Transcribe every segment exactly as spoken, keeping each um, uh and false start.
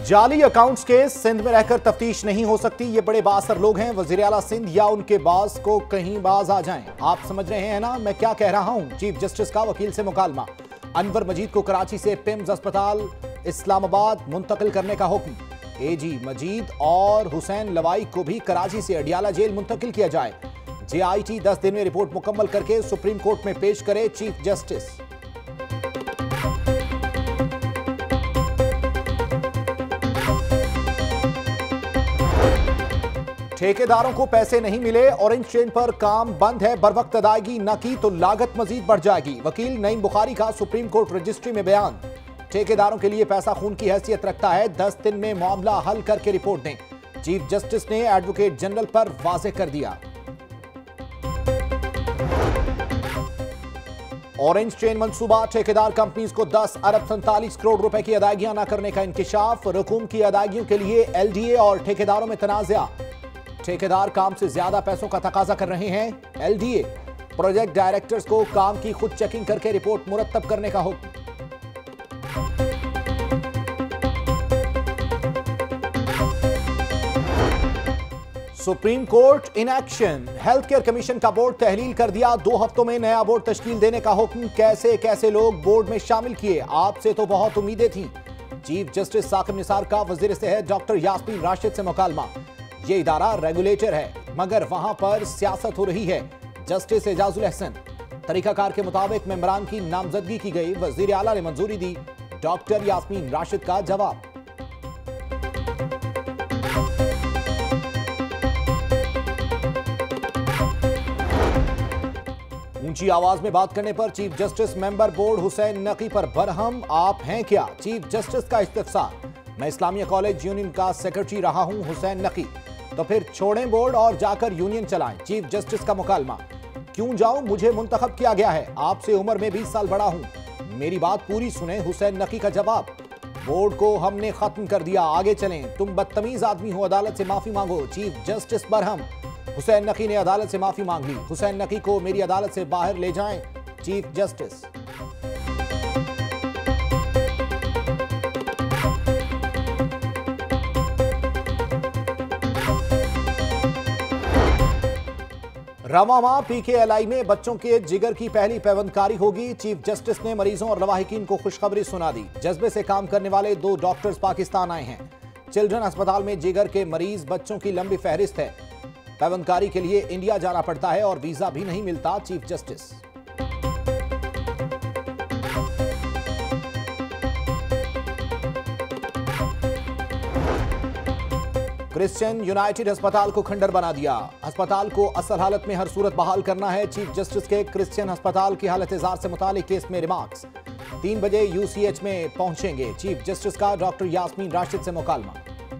जाली अकाउंट्स के सिंध में रहकर तफ्तीश नहीं हो सकती। ये बड़े बासर लोग हैं, वजीर आला सिंध या उनके बास को कहीं बाज आ जाएं। आप समझ रहे हैं ना मैं क्या कह रहा हूं। चीफ जस्टिस का वकील से मुकालमा। अनवर मजीद को कराची से पिम्स अस्पताल इस्लामाबाद मुंतकिल करने का हुक्म। एजी मजीद और हुसैन लवाई को भी कराची से अडियाला जेल मुंतकिल किया जाए। जेआईटी दस दिन में रिपोर्ट मुकम्मल करके सुप्रीम कोर्ट में पेश करे चीफ जस्टिस। ठेकेदारों को पैसे नहीं मिले, ऑरेंज चेन पर काम बंद है, बर वक्त अदायगी न की तो लागत मजीद बढ़ जाएगी। वकील नईम बुखारी का सुप्रीम कोर्ट रजिस्ट्री में बयान। ठेकेदारों के लिए पैसा खून की हैसियत रखता है, दस दिन में मामला हल करके रिपोर्ट दें। चीफ जस्टिस ने एडवोकेट जनरल पर वाज़ेह कर दिया। ऑरेंज चेन मंसूबा, ठेकेदार कंपनीज को दस अरब सैंतालीस करोड़ रुपए की अदायगियां न करने का इंकिशाफ। रकूम की अदायगियों के लिए एलडीए और ठेकेदारों में तनाज़ा। ठेकेदार काम से ज्यादा पैसों का तकाजा कर रहे हैं। एलडीए प्रोजेक्ट डायरेक्टर्स को काम की खुद चेकिंग करके रिपोर्ट मुरत्तब करने का हुक्म। Supreme court in action, health care commission का बोर्ड तहलील कर दिया। दो हफ्तों में नया बोर्ड तश्कील देने का हुक्म। कैसे कैसे लोग बोर्ड में शामिल किए, आपसे तो बहुत उम्मीदें थी। चीफ जस्टिस साकिब निसार का वजीर सेहत डॉक्टर यास्मीन राशिद से मुकालमा। ये इदारा रेगुलेटर है मगर वहां पर सियासत हो रही है। जस्टिस एजाजुल अहसन, तरीकाकार के मुताबिक मेंबरान की नामजदगी की गई। वजीर आला ने मंजूरी दी। डॉक्टर यास्मीन राशिद का जवाब। ऊंची आवाज में बात करने पर chief justice member board Hussain Naqi पर बरहम। आप हैं क्या? चीफ जस्टिस का इस्तिफसार। मैं इस्लामिया कॉलेज यूनियन का सेक्रेटरी रहा हूं हुसैन नकी। तो फिर छोड़ें बोर्ड और जाकर यूनियन चलाएं। चीफ जस्टिस का मुकालमा। क्यों जाऊं, मुझे मुंतखब किया गया है। आपसे उम्र में बीस साल बड़ा हूं, मेरी बात पूरी सुने। हुसैन नकी का जवाब। बोर्ड को हमने खत्म कर दिया, आगे चलें। तुम बदतमीज आदमी हो, अदालत से माफी मांगो। Chief justice Barham. हुसैन नकी ने अदालत से माफी मांग ली। हुसैन नकी को मेरी अदालत से बाहर ले जाएं। Chief justice. रवामा पीकेएलआई में बच्चों के जिगर की पहली पैबंदकारी होगी। चीफ जस्टिस ने मरीजों और लवाहिकीन को खुशखबरी सुना दी। जज्बे से काम करने वाले दो डॉक्टर्स पाकिस्तान आए हैं। चिल्ड्रन अस्पताल में जिगर के मरीज बच्चों की लंबी फहरिस्त है। पैबंदकारी के लिए इंडिया जाना पड़ता है और वीजा भी नहीं मिलता। Chief justice. क्रिश्चियन यूनाइटेड अस्पताल को खंडर बना दिया। अस्पताल को असल हालत में हर सूरत बहाल करना है। चीफ जस्टिस के क्रिश्चियन अस्पताल की हालत इज़ार से मुतालिक केस में रिमार्क्स। तीन बजे यूसीएच में पहुंचेंगे। चीफ जस्टिस का डॉक्टर यास्मीन राशिद से मुकालमा।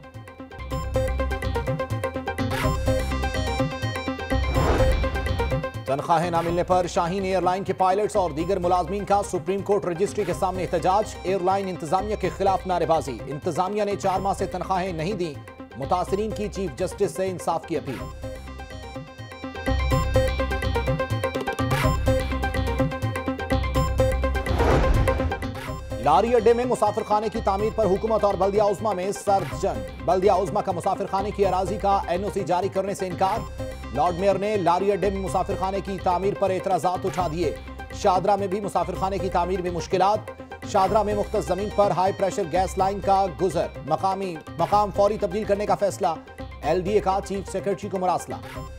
तनख्वाहें न मिलने पर शाहीन एयरलाइन के पायलट्स और दीगर मुलाजमीन का सुप्रीम कोर्ट रजिस्ट्री के सामने एहतजाज। एयरलाइन इंतजामिया के खिलाफ नारेबाजी। इंतजामिया ने चार माह से तनख्वाहें नहीं दी। मुतासिरीन की चीफ जस्टिस से इंसाफ की अपील। लारी अड्डे में मुसाफिर खाने की तामीर पर हुकूमत और बल्दिया उज़्मा में सर्द जंग। बल्दिया उज़्मा का मुसाफिर खाने की अराजी का एनओसी जारी करने से इनकार। लॉर्ड मेयर ने लारी अड्डे में मुसाफिर खाने की तामीर पर एतराजात उठा दिए। शादरा में भी मुसाफिर खाने की तामीर में मुश्किलात। शादरा में मुख्तस जमीन पर हाई प्रेशर गैस लाइन का गुजर। मकामी मकाम फौरी तब्दील करने का फैसला। एलडीए का चीफ सेक्रेटरी को मुरासला।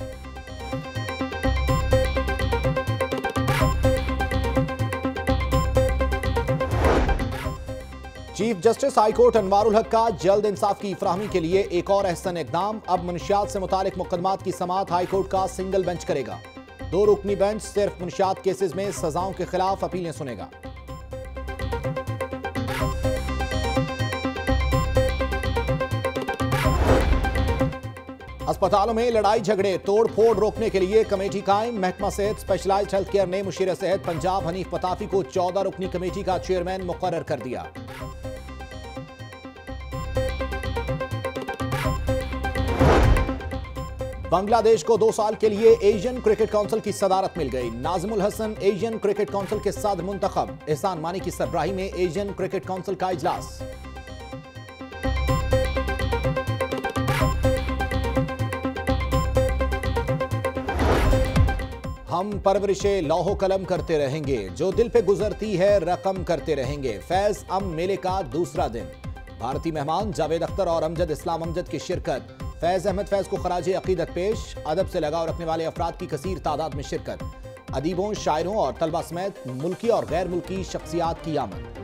Chief justice high court Anwarul Haq का जल्द इंसाफ की फराहमी के लिए एक और अहसन इकदाम। अब मुनशियात से मुतालिक मुकदमात की समाअत हाईकोर्ट का सिंगल बेंच करेगा। दो रुकनी बेंच सिर्फ मुनशियात केसेस में सजाओं के खिलाफ अपीलें सुनेगा। अस्पतालों में लड़ाई झगड़े तोड़ फोड़ रोकने के लिए कमेटी कायम। महकमा सेहत स्पेशलाइज्ड हेल्थ केयर ने मुशीर सेहत पंजाब हनीफ पताफी को चौदह रुकनी कमेटी का चेयरमैन मुकर्रर कर दिया। बांग्लादेश को दो साल के लिए एशियन क्रिकेट काउंसिल की सदारत मिल गई। Nazmul Hassan Asian cricket council के सदर मुंतखब। एहसान मानी की सरबराही में एशियन क्रिकेट काउंसिल का इजलास। हम परवरिशे लौहो कलम करते रहेंगे, जो दिल पे गुजरती है रकम करते रहेंगे। फैज अम मेले का दूसरा दिन, भारतीय मेहमान जावेद अख्तर और अमजद इस्लाम अमजद की शिरकत। फैज अहमद फैज को खराज अकीदत पेश, अदब से लगाव रखने वाले अफराद की कसीर तादाद में शिरकत। अदीबों, शायरों और तलबा समेत मुल्की और गैर मुल्की शख्सियात की आमद।